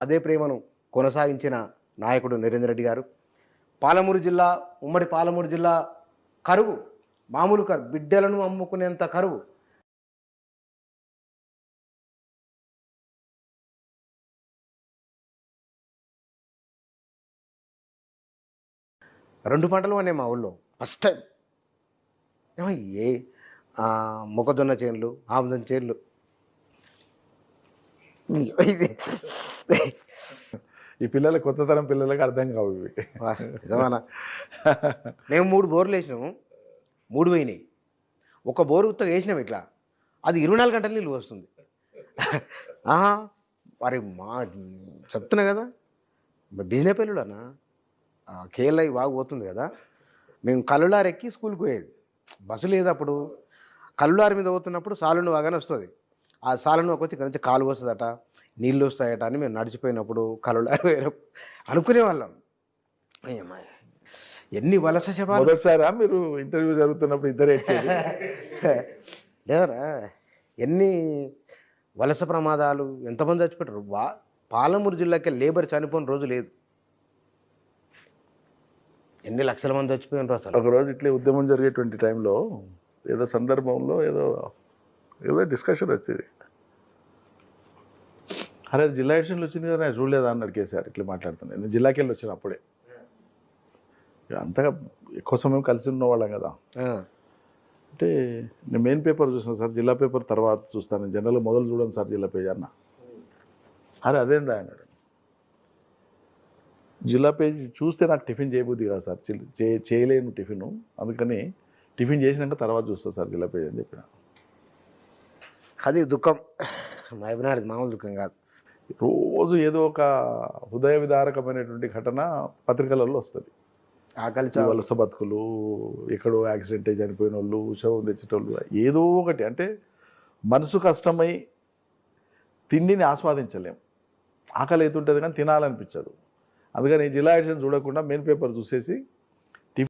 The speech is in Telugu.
అదే ప్రేమను కొనసాగించిన నాయకుడు నరేందర్ రెడ్డి గారు. పాలమూరు జిల్లా, ఉమ్మడి పాలమూరు జిల్లా కరువు, మామూలు కరువు, బిడ్డలను అమ్ముకునేంత కరువు. రెండు పంటలు అనే మా ఊళ్ళో ఫస్ట్ టైం. ఏ మొక్కజొన్న చేనులు, ఆముదం చేనులు. ఇది ఈ పిల్లలు కొత్త తరం పిల్లలకి అర్థం కావు ఇవి. నిజమానా? మేము 3 బోర్లు వేసినాము, 3 పోయినాయి. ఒక బోరు ఉత్తగా వేసినాం ఇట్లా, అది 24 గంటల నీళ్ళు వస్తుంది. మరి మా చెప్తున్నా కదా, బిజినెస్ పెళ్ళుడనా కేఎల్ఐ బాగా పోతుంది కదా. మేము కల్లులారు ఎక్కి స్కూల్కి పోయేది, బస్సు లేదు అప్పుడు. కల్లులారి మీద పోతున్నప్పుడు సాలును బాగానే వస్తుంది. ఆ సాలును వచ్చి ఇక్కడ నుంచి కాలు వస్తుందట, నీళ్ళు వస్తాయట అని మేము నడిచిపోయినప్పుడు కల్లులారి అనుకునేవాళ్ళం. ఎన్ని వలస శవాలు. మొదటిసారా మీరు ఇంటర్వ్యూ జరుగుతున్నప్పుడు ఇద్దరు లేదరా, ఎన్ని వలస ప్రమాదాలు, ఎంతమంది చచ్చిపోయారు. పాలమూరు జిల్లాకి లేబర్ చనిపోయిన రోజు లేదు. ఎన్ని లక్షల మంది చచ్చిపోయినారు అసలు. ఒకరోజు ఇట్లే ఉద్యమం జరిగేటువంటి టైంలో ఏదో సందర్భంలో ఏదో డిస్కషన్ వచ్చింది. అరే జిల్లా ఎలక్షన్లు వచ్చింది కదా, నేను చూడలేదా అన్నాడు కేసీఆర్. ఇట్లా మాట్లాడుతున్నాను, నేను జిల్లాకి వెళ్ళి వచ్చిన అప్పుడే. అంతగా ఎక్కువ సమయం కలిసి ఉన్నవాళ్ళం కదా. అంటే నేను మెయిన్ పేపర్ చూసాను సార్, జిల్లా పేపర్ తర్వాత చూస్తాను, జనరల్గా మొదలు చూడండి సార్ జిల్లా పేజీ అన్న. అరే అదేందా అన్నాడు. జిల్లా పేజీ చూస్తే నాకు టిఫిన్ చేయబుద్ది కాదు సార్, చేయలేను టిఫిన్, అందుకని టిఫిన్ చేసినాక తర్వాత చూస్తా సార్ జిల్లా పేజీ అని చెప్పిన. అది దుఃఖం, మైబనాది మామూలు దుఃఖం కాదు. రోజు ఏదో ఒక హృదయ విదారకమైనటువంటి ఘటన పత్రికలలో వస్తుంది. ఆకలి వలస బతుకులు, ఎక్కడో యాక్సిడెంట్ అయి చనిపోయిన వాళ్ళు, శవం తెచ్చేటోళ్ళు, ఏదో ఒకటి. అంటే మనసు కష్టమై తిండిని ఆస్వాదించలేం. ఆకలి అవుతుంటుంది కానీ తినాలనిపించదు. అందుకని జిల్లా ఎడిషన్ చూడకుండా మెయిన్ పేపర్ చూసేసి